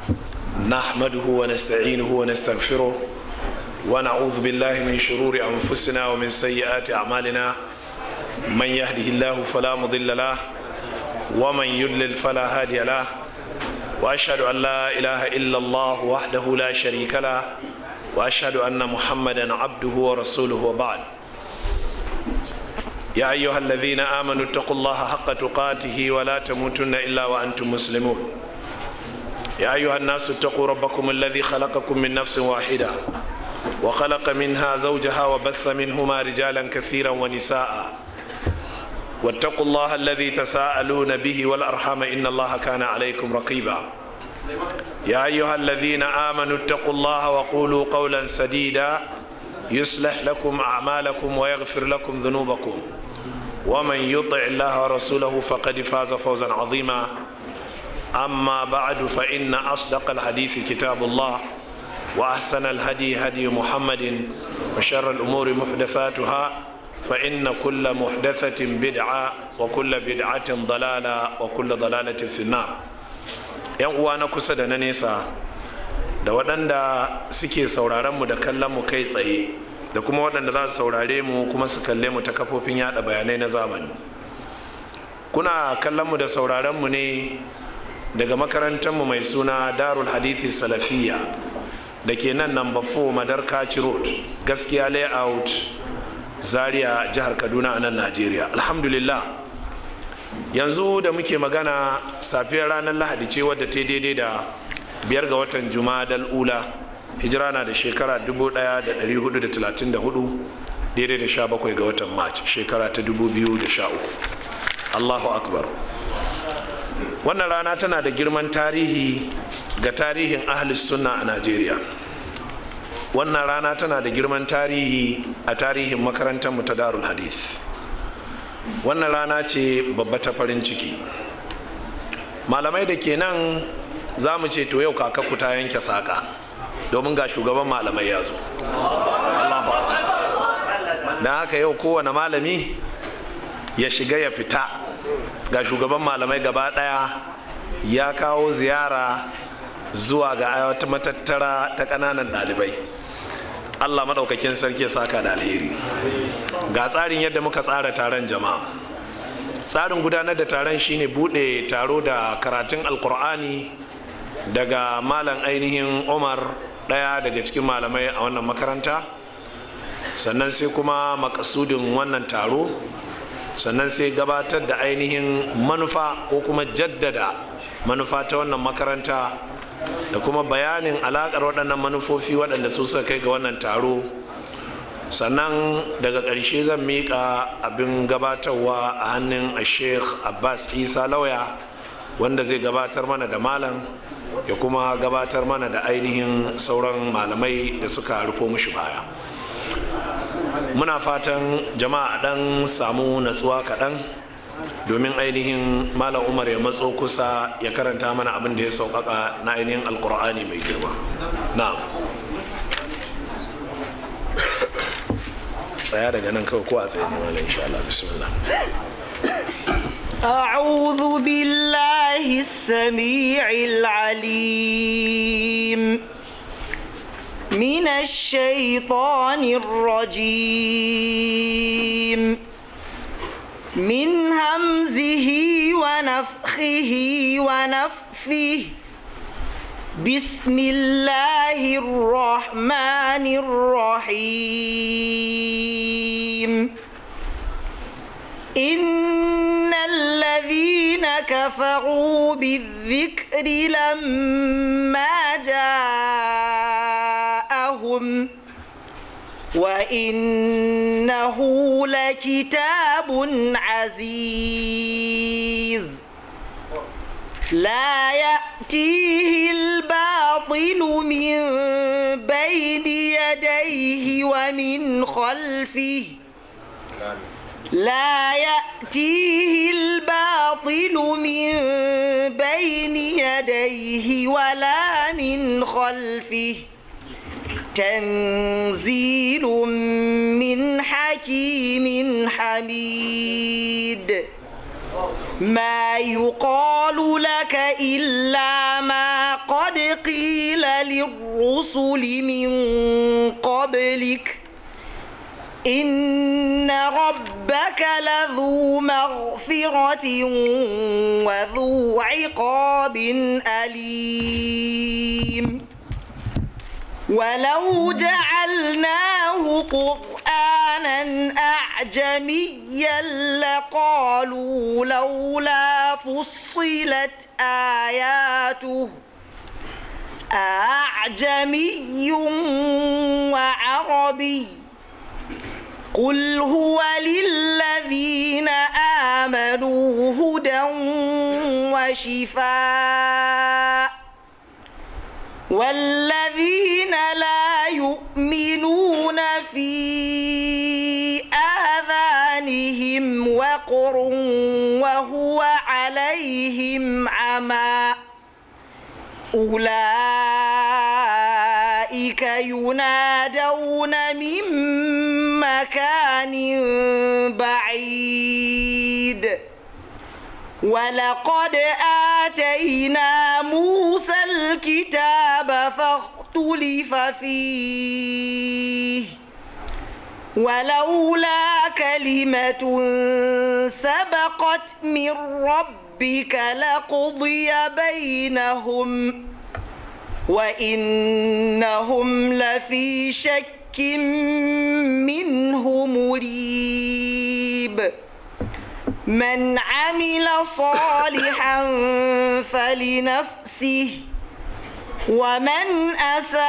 نحمده ونستعينه ونستغفره ونعوذ بالله من شرور أنفسنا ومن سيئات أعمالنا من يهده الله فلا مضل له ومن يضلل فلا هادي له وأشهد أن لا إله إلا الله وحده لا شريك له وأشهد أن محمدا عبده ورسوله وبعد يا أيها الذين آمنوا اتقوا الله حق تقاته ولا تموتن إلا وأنتم مسلمون يا أيها الناس اتقوا ربكم الذي خلقكم من نفس واحدة وخلق منها زوجها وبث منهما رجالا كثيرا ونساء واتقوا الله الذي تساءلون به والأرحام إن الله كان عليكم رقيبا يا أيها الذين آمنوا اتقوا الله وقولوا قولا سديدا يصلح لكم أعمالكم ويغفر لكم ذنوبكم ومن يطع الله ورسوله فقد فاز فوزا عظيما أما بعد فإن أصدق الحديث كتاب الله وأحسن الهدي هدي محمد وشر الأمور محدثاتها فإن كل محدثة بدعة وكل بدعة ضلالة وكل ضلالة في النار يوانا كسد ننسى da waɗanda suke sauraron mu da kallon mu kai tsaye da kuma waɗanda za su saurare mu kuma su kalle mu ta kafofin yada bayanai na zamani. Kuna kallon mu da sauraron mu ne daga makarantar mu mai suna Darul Hadithi Salafiyya da ke nan number 4 Madarkaci Road, Gaskiya Layout, Zaria, jihar Kaduna a nan Najeriya. Alhamdulillah, yanzu da muke magana safiyar ranar Lahadi ce wadda ta daidai da 5 ga watan Jumadal Ula, hijira na da shekara 1434 daidai da 17 ga watan March shekara ta 2013. Allahu Akbar. Wannan rana tana da girman tarihi ga tarihin Ahlus Sunna a Najeriya. Wannan rana tana da girman tarihi a tarihin makarantar mu ta Darul Hadith. Wannan rana ce babba ta farin ciki. Malamai da ke nan za mu ce to yau kakakku ta yanke saƙa domin ga shugaban malamai ya zo. Allahu Akbar. Don haka yau kowane malami ya shiga ya fita, ga shugaban malamai gaba ɗaya ya kawo ziyara zuwa ga wata matattara ta ƙananan ɗalibai. Allah maɗaukakin sarki ya saka da alheri. Ga tsarin yadda muka tsara taron jama'a. Tsarin gudanar da taron shine buɗe taro da karatun alkur'ani daga malam ainihin Umar, ɗaya daga cikin malamai a wannan makaranta, sannan sai kuma makasudin wannan taro, sannan sai gabatar da ainihin manufa ko kuma jaddada manufa ta wannan makaranta da kuma bayanin alaƙar waɗannan manufofi waɗanda su suka kai ga wannan taro. Sannan daga ƙarshe zan miƙa abin gabatarwa a hannun Sheikh Abbas Isa Lauya, wanda zai gabatar mana da malam ya kuma gabatar mana da ainihin sauran malamai da suka rufo mushi baya. Muna fatan jama'a dan samu natsuwa kaɗan domin ainihin malam Umar ya matso kusa ya karanta mana abin da ya sauƙaƙa na ainihin alƙur'ani mai girma. Na'am. Tsaya daga nan kawai ko a tsaye ne malam, insha Allah. Bismillah. أعوذ بالله السميع العليم من الشيطان الرجيم من همزه ونفخه ونفثه بسم الله الرحمن الرحيم إن الذين كفروا بالذكر لما جاءهم وإنه لكتاب عزيز لا يأتيه الباطل من بين يديه ومن خلفه لا يأتيه الباطل من بين يديه ولا من خلفه تنزيل من حكيم حميد ما يقال لك إلا ما قد قيل للرسل من قبلك إن ربك لذو مغفرة وذو عقاب أليم ولو جعلناه قرآنا أعجميا لقالوا لولا فصلت آياته أعجمي وعربي قل هو للذين آمنوا هدى وشفاء والذين لا يؤمنون في آذانهم وقر وهو عليهم عمى أولئك ينادون من مكان بعيد ولقد آتينا موسى الكتاب فاختلف فيه ولولا كلمة سبقت من ربك لقضي بينهم وإنهم لفي شك منه مريب من عمل صالحا فلنفسه ومن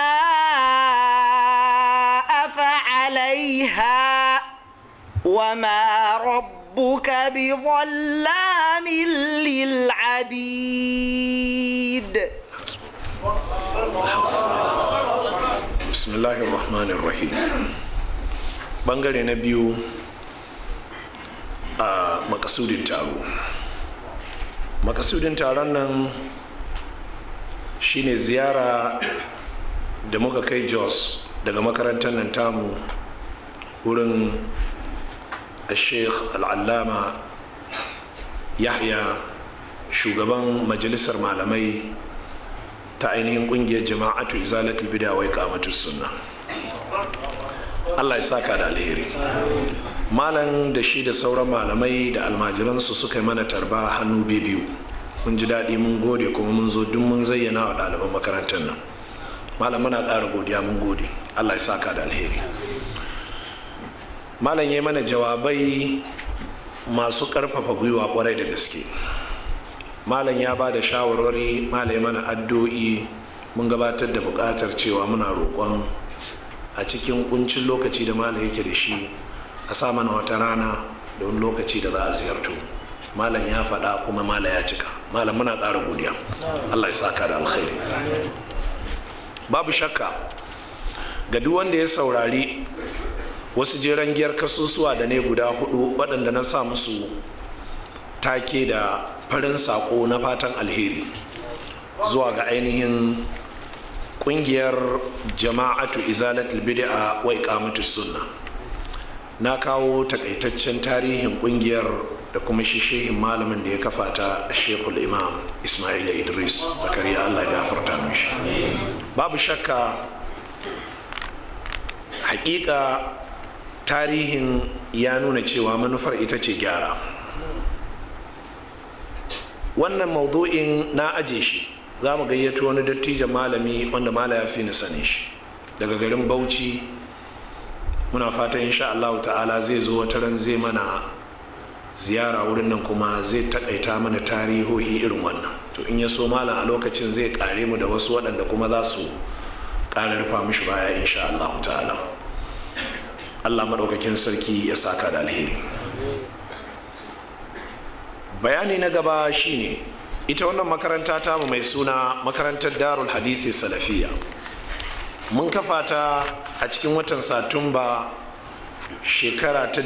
أساء فعليها وما ربك بظلام للعبيد. بسم الله الرحمن الرحيم. bangare na biyu a makasudin taro. Makasudin taron nan shine ziyara da muka kai Jos daga makarantar nan tamu wurin Sheikh Al-Allama Yahya, shugaban majalisar malamai ta ainihin kungiyar jama'atu izalatul bid'a wa iqamatus sunna. Allah ya saka da alheri. Malam da shi da sauran malamai da almajiransu suka yi mana tarba hannu biyu. Mun ji daɗi, mun gode, kuma mun zo duk mun zayyana wa ɗaliban makarantar nan. Malam muna ƙara godiya, mun gode. Allah ya saka da alheri. Malam ya yi mana jawabai masu ƙarfafa gwiwa ƙwarai da gaske. Malam ya ba da shawarwari, malam ya mana addu'o'i, mun gabatar da buƙatar cewa muna roƙon a cikin kuncin lokaci da malam yake da shi a sa mana wata rana da wani lokaci da za a ziyarto. Malam ya faɗa kuma malam ya cika. Malam muna ƙara godiya. Allah ya saka da alkhairi. Babu shakka ga duk wanda ya saurari wasu jeren giyar kasusuwa da ne guda 4 waɗanda na sa musu take da farin saƙo na fatan alheri zuwa ga ainihin ƙungiyar jama'atu izalatul bid'a wa iqamatus sunna. Na kawo takaitaccen tarihin ƙungiyar da kuma shi shehin malamin da ya kafa ta Sheikhul Imam Ismail Idris Zakariya, Allah ya gafarta mishi. Babu shakka hakika tarihin ya nuna cewa manufar ita ce gyara. Wannan maudu'in na aje shi, za mu gayyato wani dattijan malami wanda mala ya fi ni sane shi daga garin Bauchi. Muna fata insha Allah ta'ala zai zo wata ran zai mana ziyara wurin nan, kuma zai takaita mana tarihohi irin wannan. To in ya so malam a lokacin zai kare mu da wasu waɗanda kuma za su ƙara rufa mishi baya insha Allah ta'ala. Allah madaukakin sarki ya saka da alheri. Bayani na gaba shine ita wannan makaranta tamu mai suna makarantar Darul Hadisi Salafiya. Mun kafa ta a cikin watan Satumba shekara ta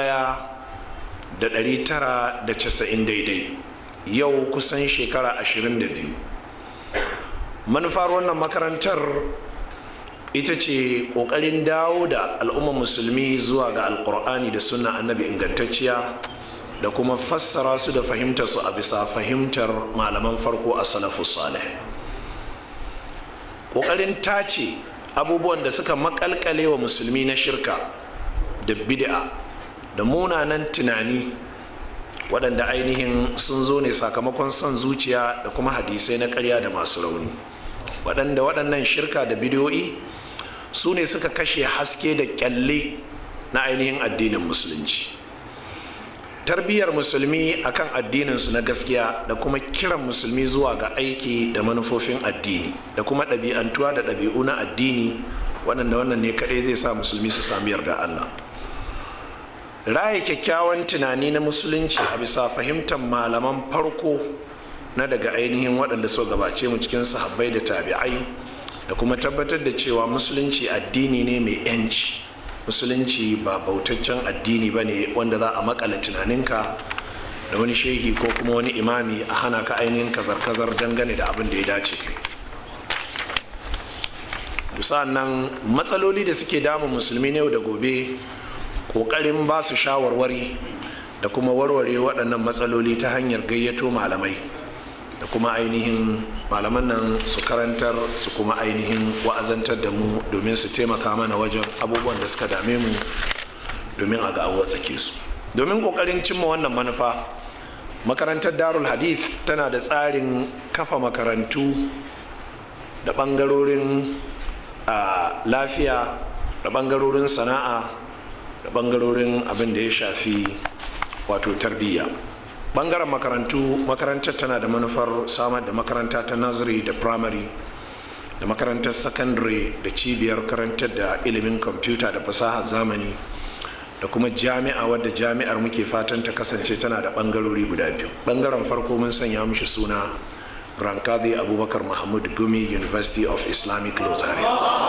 1990 daidai, yau kusan shekara 22. Manufar wannan makarantar ita ce ƙoƙarin dawo da al'ummar musulmi zuwa ga alƙur'ani da sunna annabi ingantacciya da kuma fassara su da fahimtar su a bisa fahimtar malaman farko a salafus salih. ƙoƙarin tace abubuwan da suka makalkale wa musulmi na shirka da bid'a da munanan tunani waɗanda ainihin sun zo ne sakamakon son zuciya da kuma hadisai na ƙarya da masu rauni, waɗannan shirka da bidiyoyi su ne suka kashe haske da ƙyalle na ainihin addinin musulunci. Tarbiyyar musulmi akan addininsu na gaskiya da kuma kiran musulmi zuwa ga aiki da manufofin addini da kuma ɗabi'antuwa da ɗabi'u na addini, waɗanda wannan ne kaɗai zai sa musulmi su sami yarda Allah. Raya kyakkyawan tunani na musulunci a bisa fahimtar malaman farko na daga ainihin waɗanda so gabace mu cikin sahabbai da tabi'ai, da kuma tabbatar da cewa musulunci addini ne mai 'yanci. Musulunci ba bautaccen addini ba ne wanda za a makala tunaninka da wani shehi ko kuma wani imami a hana ka ainihin kazar-kazar dangane da abin da ya dace. Sa'annan matsaloli da suke damun musulmi ne da gobe, ƙoƙarin ba su shawarwari da kuma warware waɗannan matsaloli ta hanyar gayyato malamai da kuma ainihin malaman nan su karantar su kuma ainihin wa'azantar da mu domin su taimaka mana wajen abubuwan da suka dame mu domin a ga an tsake su. Domin ƙoƙarin cimma wannan manufa, makarantar Darul Hadith tana da tsarin kafa makarantu da ɓangarorin lafiya da ɓangarorin sana'a da ɓangarorin abin da ya shafi wato tarbiyya. Bangaren makarantar tana da manufar samar da makaranta ta nursery da primary da makarantar secondary da cibiyar karantar da ilimin kwamfuta da fasahar zamani da kuma jami'a wadda jami'ar muke fatan ta kasance tana da bangarori guda biyu. Bangaren farko mun sanya mishi suna Rankadi Abubakar Mahmud Gumi University of Islamic Law Zaria.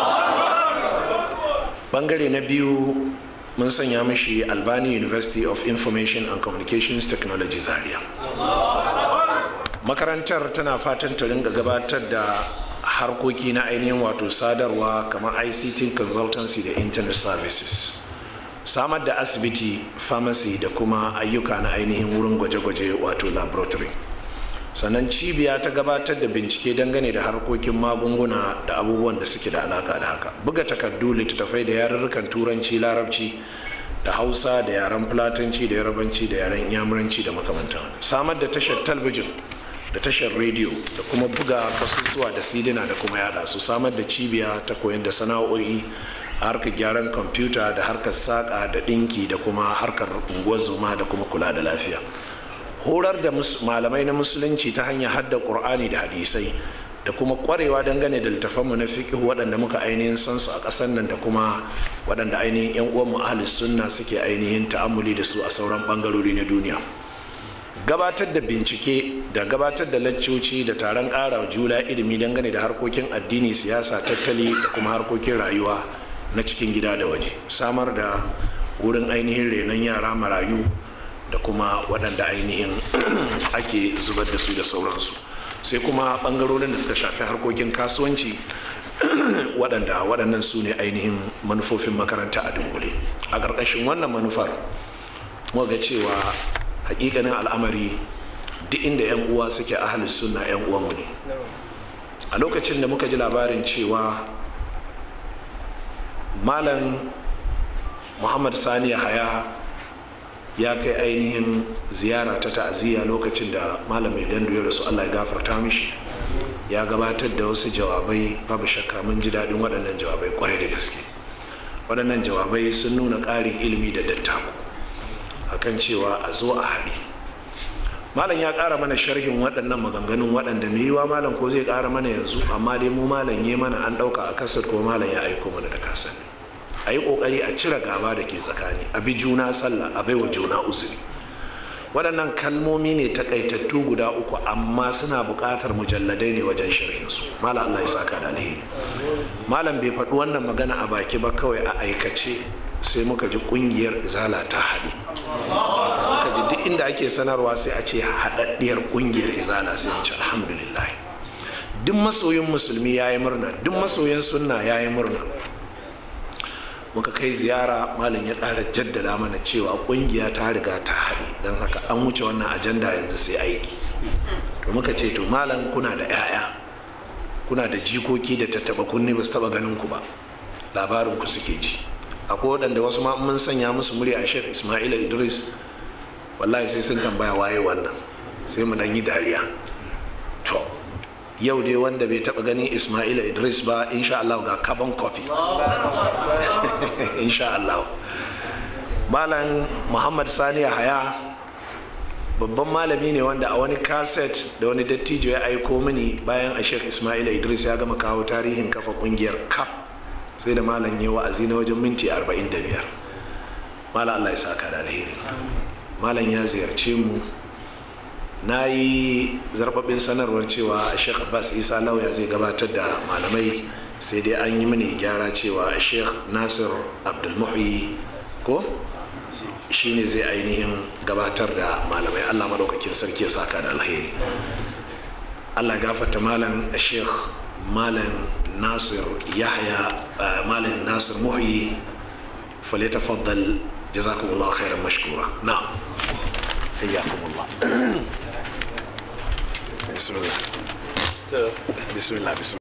Bangare na biyu mun sanya mishi Albani University of Information and Communications Technology Zaria. Makarantar tana fatan ta ringa gabatar da harkoki na ainihin wato sadarwa kamar ICT consultancy da internet services, samar da asibiti, pharmacy da kuma ayyuka na ainihin wurin gwaje-gwaje wato laboratory. Sannan cibiya ta gabatar da bincike dangane da harkokin magunguna da abubuwan da suke da alaka da haka, buga takardu, littattafai da yarurrukan turanci, larabci da hausa da yaren fulatanci da yarabanci da yaren yamuranci da makamantan haka, samar da tashar talbijin da tashar rediyo da kuma buga kasusuwa da sidina da kuma yada su, samar da cibiya ta koyar da sana'o'i a harkar gyaran kwamfuta da harkar saƙa da ɗinki da kuma harkar unguwar zoma da kuma kula da lafiya, horar da malamai na musulunci ta hanyar hadda ƙur'ani da hadisai da kuma ƙwarewa dangane da littafanmu na fiqh waɗanda muka ainihin san su a ƙasar nan da kuma waɗanda ainihin 'yan uwanmu ahlus sunna suke ainihin ta'ammuli da su a sauran ɓangarori na duniya. Gabatar da bincike da gabatar da laccoci da taron ƙara juna ilimi dangane da harkokin addini, siyasa, tattali da kuma harkokin rayuwa na cikin gida da waje, samar da wurin ainihin renon yara marayu da kuma waɗanda ainihin ake zubar da su da sauransu, sai kuma ɓangarorin da suka shafi harkokin kasuwanci waɗannan su ne ainihin manufofin makaranta a dunkule. A ƙarƙashin wannan manufar muka ga cewa hakikanin al'amari duk inda 'yan uwa suke ahlus sunna 'yan uwanmu ne. A lokacin da muka ji labarin cewa malam Muhammad Sani Yahaya ya kai ainihin ziyara ta ta'aziyya lokacin da malam mai gandu ya rasu, Allah ya gafarta mishi, ya gabatar da wasu jawabai, babu shakka mun ji daɗin waɗannan jawabai kwarai da gaske. Waɗannan jawabai sun nuna ƙarin ilimi da dattako akan cewa a zo a haɗe. Malam ya ƙara mana sharhin waɗannan maganganun waɗanda mai yiwa malam ko zai ƙara mana yanzu, amma dai mu malam ya mana an ɗauka a kasar ko malam ya aiko mana da kasar. A yi ƙoƙari a cire gaba da ke tsakani, a bi juna sallah, a baiwa juna uzuri. Waɗannan kalmomi ne takaitattu guda uku, amma suna buƙatar mujalladai ne wajen sharhinsu. Malam Allah ya saka da alheri. Malam bai faɗi wannan magana a baki ba, kawai a aikace sai muka ji ƙungiyar izala ta haɗe. Muka ji duk inda ake sanarwa sai a ce haɗaɗɗiyar ƙungiyar izala, sai mu ce alhamdulillah. Duk masoyin musulmi ya yi murna, duk masoyin sunna ya yi murna. muka kai ziyara malam ya ƙara jaddada mana cewa ƙungiya ta riga ta haɗe don haka an wuce wannan ajanda yanzu sai aiki. To muka ce to malam kuna da 'ya'ya, kuna da jikoki da tattaɓa kunne ba su taɓa ganin ku ba, labarin ku suke ji. Akwai waɗanda wasu ma mun sanya musu murya a Sheikh Ismaila Idris, wallahi sai sun tambaya waye wannan, sai mu dan yi dariya. To yau dai wanda bai taɓa ganin Ismaila Idris ba, insha Allah ga carbon copy insha Allah. Malam Muhammad Sani Yahaya babban malami ne wanda a wani kaset da wani dattijo ya aiko mini bayan a Sheikh Ismaila Idris ya gama kawo tarihin kafa kungiyar CAP, sai da malam ya wa'azi na wajen minti 45. Malam Allah ya saka da alheri. Malam ya ziyarce mu, na yi zarbabin sanarwar cewa Sheikh Abbas Isa Lauya zai gabatar da malamai, sai dai an yi mini gyara cewa Sheikh Nasir Abdul Muhyi ko shine zai ainihin gabatar da malamai. Allah madaukakin sarki ya saka da alheri. Allah gafarta malam Sheikh Malam Nasir Yahya Malam Nasir Muhyi, falyatafaddal jazakumullahu khairan mashkura. Na'am, hayyakumullah. Bismillah. Bismillah.